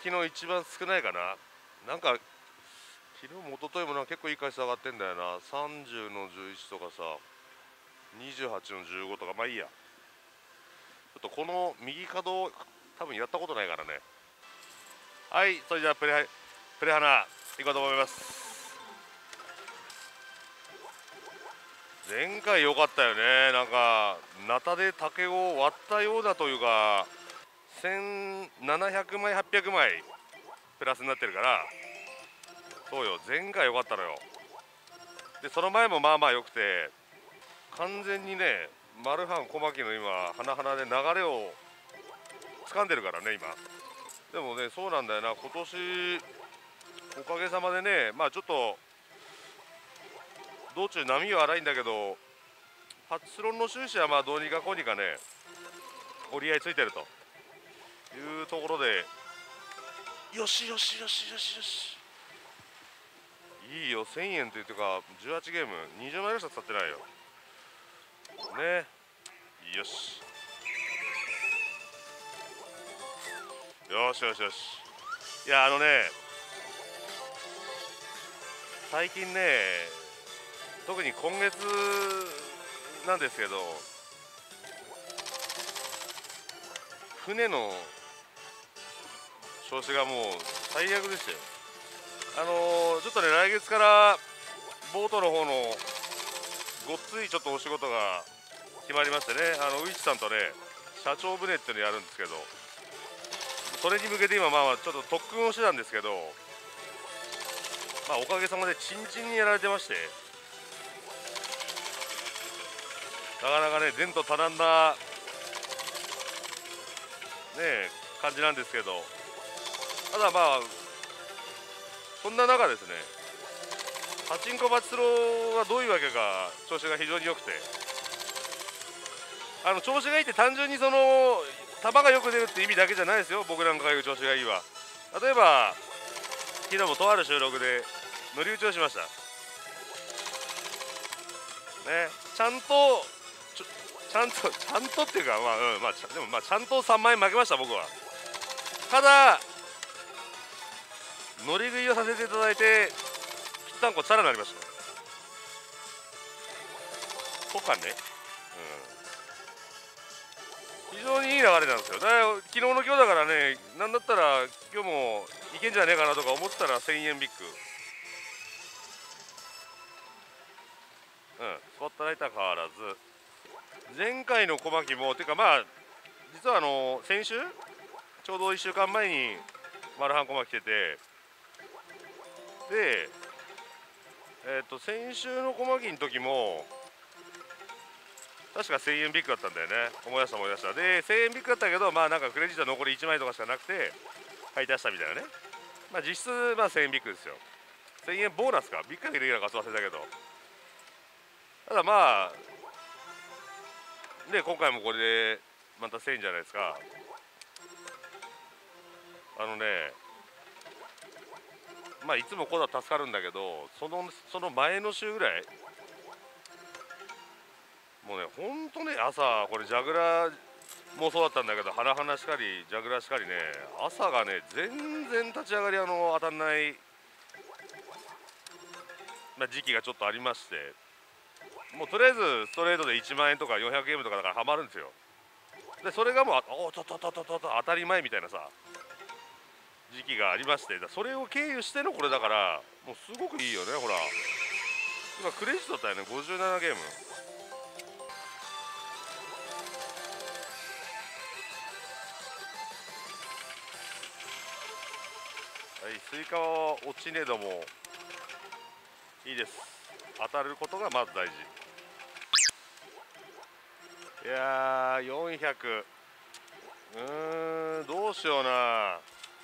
昨日一番少ないかな。なんか昨日も一昨日も結構いい回数上がってんだよな。30の11とかさ、28の15とか、まあいいや。ちょっとこの右角多分やったことないからね。はい、それじゃあプレハナいこうと思います。前回良かったよね。なんかナタで竹を割ったようなというか、1700枚800枚プラスになってるから、そうよ、前回良かったのよ。でその前もまあまあ良くて、完全にねマルハン小牧の今花で流れを掴んでるからね今。でもね、そうなんだよな、今年おかげさまでね、まあちょっと道中波は荒いんだけど、パチロンの収支はまあどうにかこうにかね折り合いついてるというところで、よしよしよしよしよし、いいよ、1000円というか18ゲーム20枚ぐらいしか使ってないよね。よしよしよしよし。いや最近ね、特に今月なんですけど、船の調子がもう最悪でしたよ。ちょっとね、来月からボートの方のごっついちょっとお仕事が決まりましてね、ウイチさんとね社長船っていうのやるんですけど、それに向けて今まあちょっと特訓をしてたんですけど、まあおかげさまでチンチンにやられてまして、なかなかね前途多難なね感じなんですけど、ただまあそんな中ですね、パチンコバチスロはどういうわけか調子が非常に良くて、調子がいいって単純にその球がよく出るって意味だけじゃないですよ。僕なんかが言う調子がいいは、例えば昨日もとある収録で乗り打ちをしましたね。ちゃんとっていうか、でもちゃんと3万円負けました僕は。ただ乗り食いをさせていただいてぴったんこチャラになりましたとかね、非常にいい流れなんですよ。だから昨日の今日だからね、なんだったら今日もいけんじゃねえかなとか思ってたら1000円ビッグ、スポットライトは変わらず、前回の小牧もてかまあ実は先週ちょうど1週間前にマルハン小牧来てて、で先週の小牧の時も確か1000円ビッグだったんだよね。思い出したで1000円ビッグだったけど、まあなんかクレジット残り1枚とかしかなくて買い足したみたいなね。まあ実質まあ1000円ビッグですよ。1000円ボーナスかビッグだけできるのか忘れたけど、ただまあで今回もこれでまた1000円じゃないですか。まあいつもこうだ助かるんだけど、その前の週ぐらいもうね、ほんとね、朝これジャグラーもそうだったんだけど、花しかりジャグラーしかりね、朝がね全然立ち上がり当たんない、時期がちょっとありまして、もうとりあえずストレートで1万円とか400ゲームとかだからハマるんですよ。でそれがもう当たり前みたいなさ時期がありまして、それを経由してのこれだから、もうすごくいいよね。ほら今クレジットだったよね、57ゲーム。はい、スイカは落ちねえどもいいです。当たることがまず大事。いやー400、どうしような、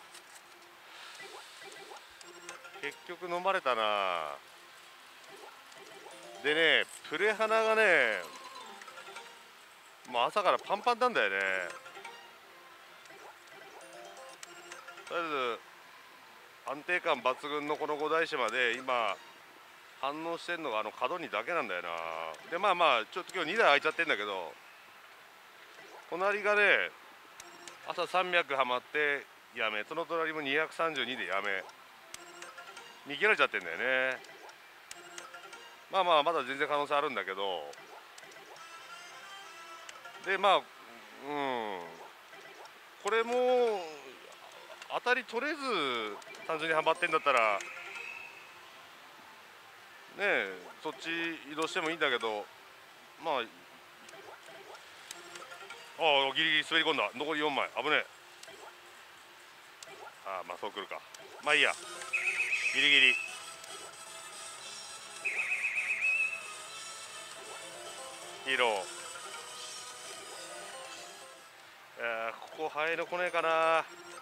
結局飲まれたな。でね、プレハナがねもう朝からパンパンなんだよね。とりあえず安定感抜群のこの五大島で今反応してんのが角にだけなんだよな。でまあちょっと今日2台空いちゃってんだけど、隣がね朝300ハマってやめ、その隣も232でやめ、見切られちゃってんだよね。まあまあまだ全然可能性あるんだけど、でまあこれも当たり取れず単純にはまってんだったらねえ、そっち移動してもいいんだけど、まあギリギリ滑り込んだ。残り4枚危ねえ。まあそうくるか。まあいいや、ギリギリ。ヒーロー、ここ入るこねえかな。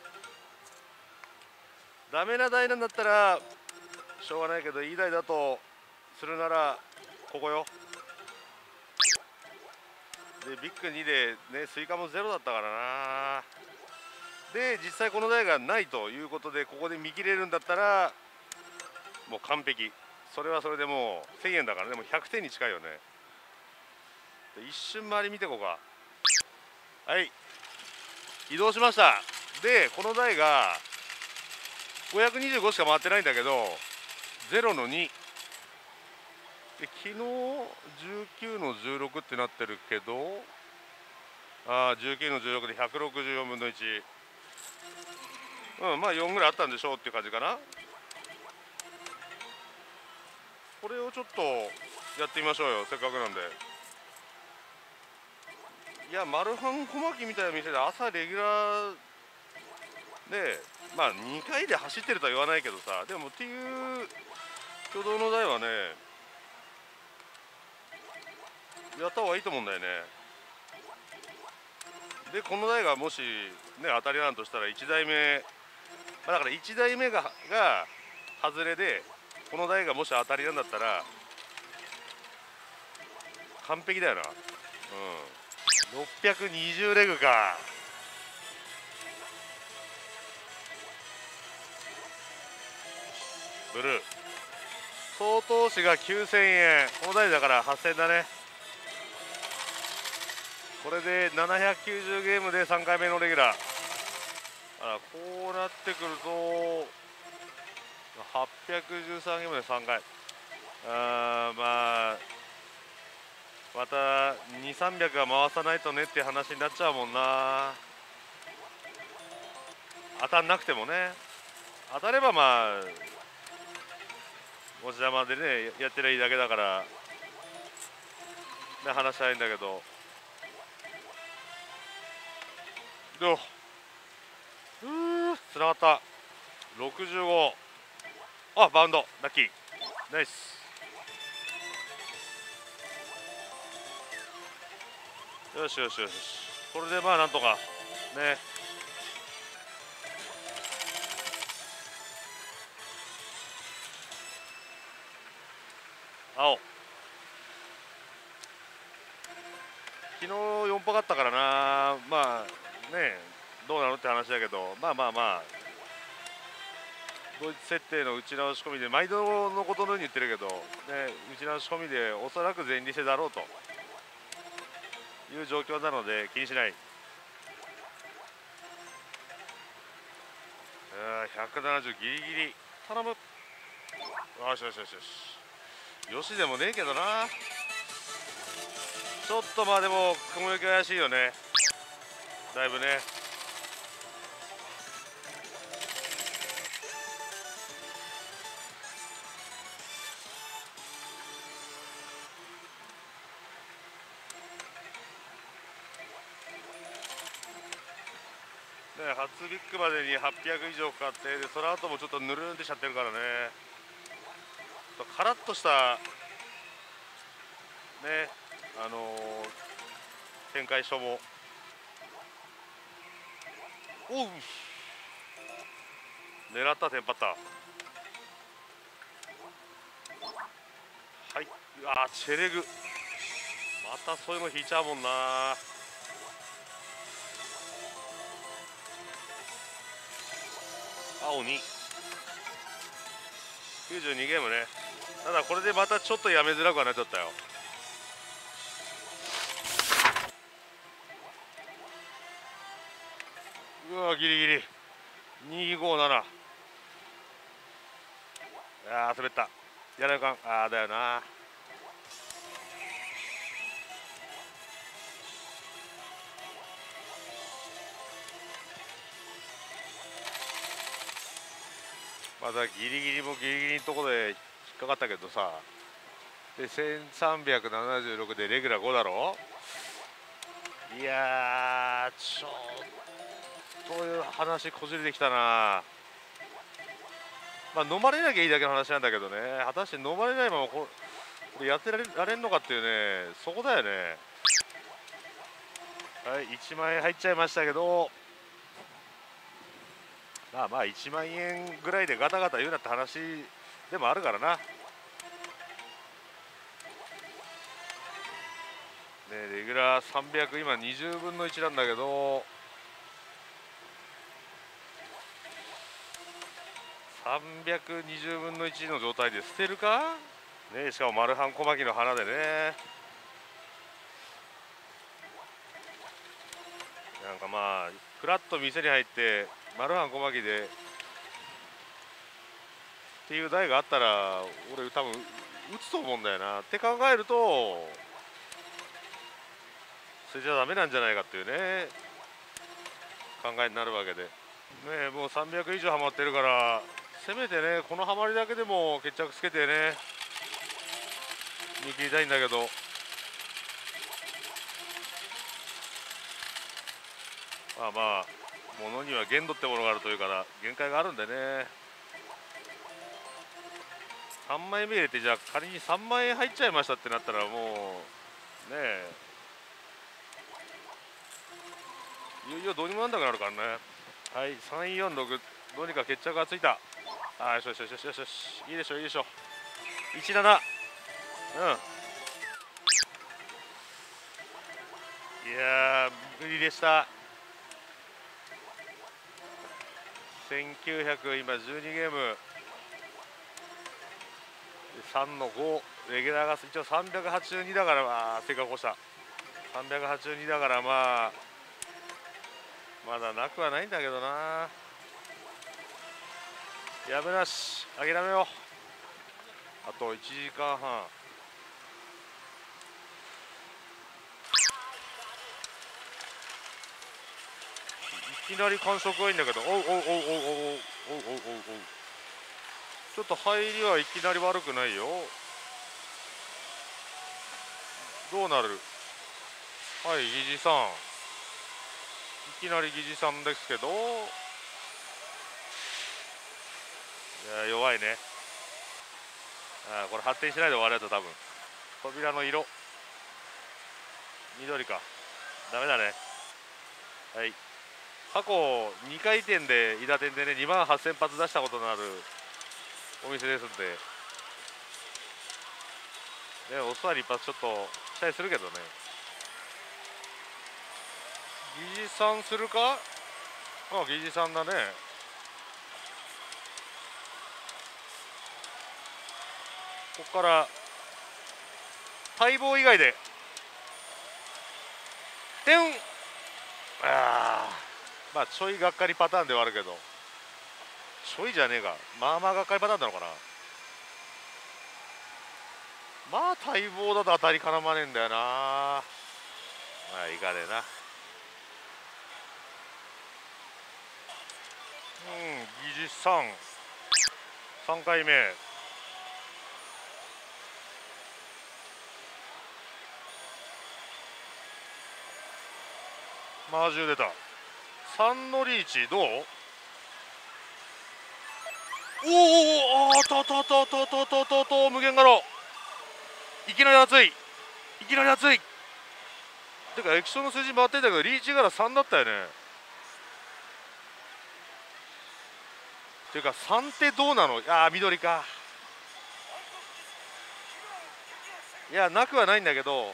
ダメな台なんだったらしょうがないけど、いい台だとするならここよ。でビッグ2でね、スイカもゼロだったからな。で実際この台がないということで、ここで見切れるんだったらもう完璧。それはそれでもう1000円だからね、もう100点に近いよね。一瞬周り見てこうか。はい、移動しました。でこの台が525しか回ってないんだけど、0の2で、昨日19の16ってなってるけど、19の16で164分の1、まあ4ぐらいあったんでしょうっていう感じかな。これをちょっとやってみましょうよ、せっかくなんで。いや、マルハン小牧みたいな店で朝レギュラーでまあ2回で走ってるとは言わないけどさ、でもっていう挙動の台はね、やった方がいいと思うんだよね。でこの台がもしね当たりなんとしたら1台目、だから1台目が外れで、この台がもし当たりなんだったら完璧だよな。620レグか。ブルー総投資が9000円、この台だから8000円だね。これで790ゲームで3回目のレギュラー。こうなってくると813ゲームで3回、まあまた2300は回さないとねって話になっちゃうもんな。当たんなくてもね、当たればまあ持ち玉でねやってりゃいいだけだからね、話し合いんだけど。どうつながった。65、バウンドラッキーナイス。よしよしよし、これでまあなんとかね。青、昨日4パかったからな。まあね、どうなのって話だけど、まあまあまあドイツ設定の打ち直し込みで毎度のことのように言ってるけど、ね、打ち直し込みでおそらく前利せだろうという状況なので気にしない。170ギリギリ頼む。よしよしよしよしよしでもねえけどな。ちょっとまあでも雲行き怪しいよね、だいぶね。初ビッグまでに800以上かかって、でその後もちょっとぬるんってしちゃってるからね。カラッとしたね、展開書も狙ったテンパった。はい、チェレグまたそういうの引いちゃうもんな。青に92ゲームね。ただこれでまたちょっとやめづらくはなっちゃったよ。うわギリギリ 257。あー滑った。やらなあかん。あーだよな。まだギリギリもギリギリのとこで引っかかったけどさ。で1376でレギュラー5だろ。いやーちょっと話こじれてきたな。まあ飲まれなきゃいいだけの話なんだけどね、果たして飲まれないままこれやってられんのかっていうね、そこだよね。はい、1万円入っちゃいましたけど、まあ1万円ぐらいでガタガタ言うなって話でもあるからな。ね、レギュラー300、今20分の1なんだけど、320分の1の状態で捨てるかね。しかもマルハン小牧の花でね、なんかまあフラッと店に入ってマルハン小牧でっていう台があったら俺多分打つと思うんだよなって考えると、それじゃダメなんじゃないかっていうね考えになるわけでね。もう300以上ハマってるから、せめてねこのハマりだけでも決着つけてね見切りたいんだけど、まあ物には限度ってものがあるというから限界があるんでね。3枚目入れて、じゃあ仮に3万円入っちゃいましたってなったらもうねいよいよどうにもなんなくなるからね。はい、346、どうにか決着がついた。あよしよしよしよしよしよし、いいでしょいいでしょ。17、いや無理でした。1900、今12ゲーム3の5、レギュラーが一応382だから、まあ正確こうした382だから、まあまだなくはないんだけどな。やめなし、諦めよう。あと1時間半。いきなり感触がいいんだけど、おうおうおうおうおうおうおうおうおう。ちょっと入りはいきなり悪くないよ。どうなる。はい、疑似さん、いきなり疑似さんですけど、いや弱いね。あこれ発展しないで終わるやつだ多分。扉の色緑か、ダメだね。はい、過去2回転で韋駄天でね2万8000発出したことのあるお店ですんで、ね、お座り一発ちょっと期待するけどね。疑似さんするか。あ疑似さんだね。ここから待望以外で点、まあちょいがっかりパターンではあるけど、ちょいじゃねえか、まあがっかりパターンなのかな。まあ待望だと当たり絡まねえんだよな。まあいかねえな。技術さん3回目。マージュ出た。3のリーチどう。おおあたたたたたたたた無限ガロ。いきなり熱い、いきなり熱い。てか液晶の数字回ってんだけどリーチ柄3だったよね。ていうか3ってどうなの。緑か。いやなくはないんだけど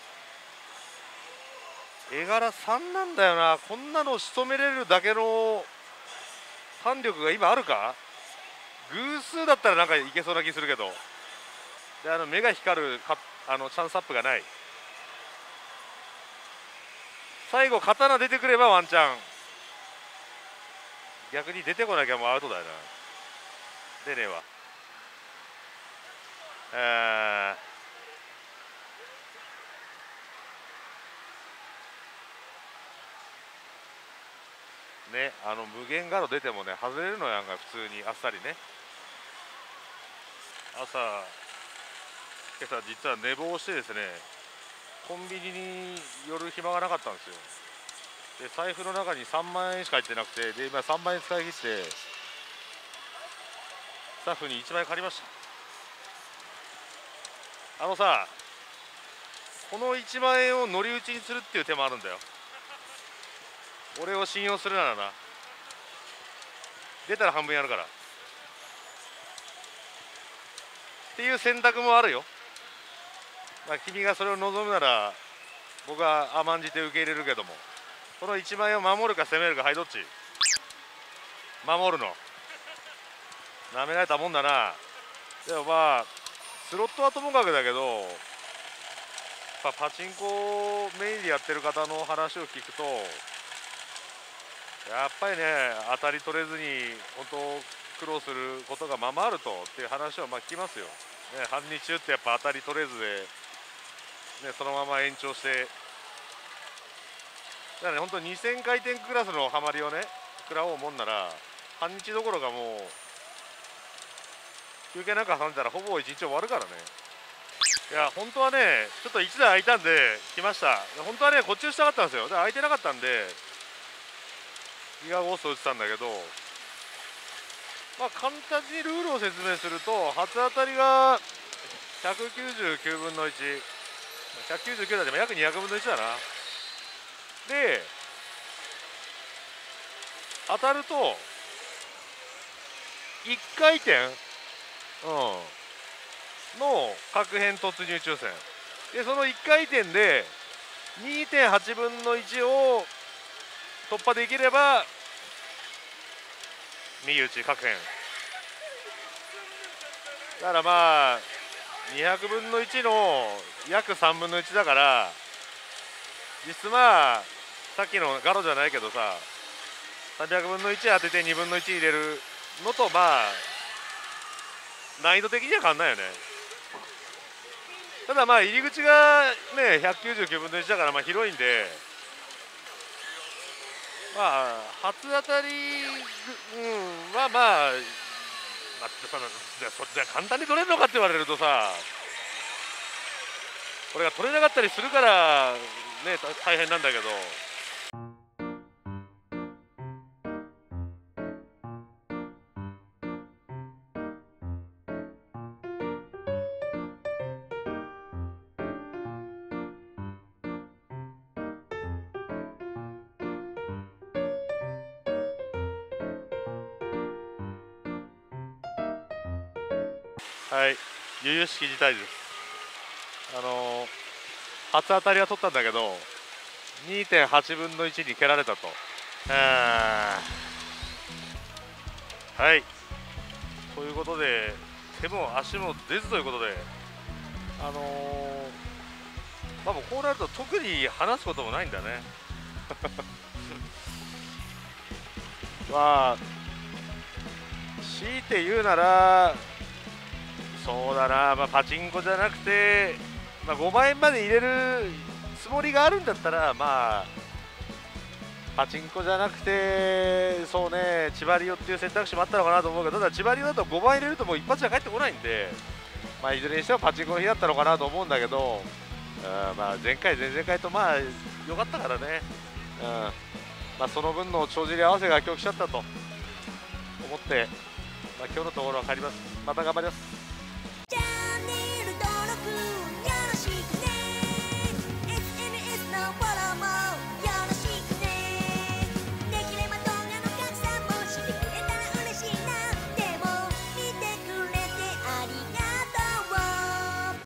絵柄3なんだよな。こんなの仕留めれるだけの弾力が今あるか。偶数だったらなんかいけそうな気するけど、で目が光るチャンスアップがない。最後刀出てくればワンチャン逆に出てこなきゃもうアウトだよな。出ねえわ。ね、無限ガロ出てもね外れるのやんか、普通にあっさりね。今朝実は寝坊してですね、コンビニに寄る暇がなかったんですよ。で財布の中に3万円しか入ってなくて、で今3万円使い切ってスタッフに1万円借りました。さ、この1万円を乗り打ちにするっていう手もあるんだよ。俺を信用するならな。出たら半分やるからっていう選択もあるよ。まあ、君がそれを望むなら僕は甘んじて受け入れるけども、この1万円を守るか攻めるか、はいどっち？守るの。なめられたもんだな。でもまあスロットはともかくだけど、パチンコメインでやってる方の話を聞くと、やっぱりね当たり取れずに本当苦労することがままあるとっていう話はまあ聞きますよ、ね、半日中ってやっぱ当たり取れずで、ね、そのまま延長して、だからね本当2000回転クラスのハマりをね食らおうもんなら、半日どころかもう休憩なんか挟んだらほぼ一日終わるからね。いや本当はねちょっと1台空いたんで来ました。本当はねこっちをしたかったんですよ。で空いてなかったんでギガゴースト打ってたんだけど、まあ簡単にルールを説明すると、初当たりが199分の1、199だでも約200分の1だな。で当たると1回転、の角変突入抽選で、その1回転で 2.8 分の1を突破できれば右打ち角変だから、まあ200分の1の約3分の1だから、実質まあさっきのガロじゃないけどさ、300分の1当てて2分の1入れるのとまあ難易度的には変わんないよね。ただまあ入り口がね199分の1だからまあ広いんで、まあ初当たり、はまあ簡単に取れるのかって言われるとさ、これが取れなかったりするからね大変なんだけど。はい、由々しき事態です。初当たりは取ったんだけど 2.8 分の1に蹴られたと。はいということで、手も足も出ずということで、まあもうこうなると特に話すこともないんだねまあ強いて言うならそうだな、まあ、パチンコじゃなくて、まあ、5万円まで入れるつもりがあるんだったら、まあパチンコじゃなくてそうね千葉リオっていう選択肢もあったのかなと思うけど、ただ千葉リオだと5万入れるともう一発じゃ帰ってこないんで、まあいずれにしてもパチンコの日だったのかなと思うんだけど、まあ前回前々回とまあ良かったからね、まあ、その分の帳尻合わせが今日来ちゃったと思って、まあ、今日のところは帰ります。また頑張ります。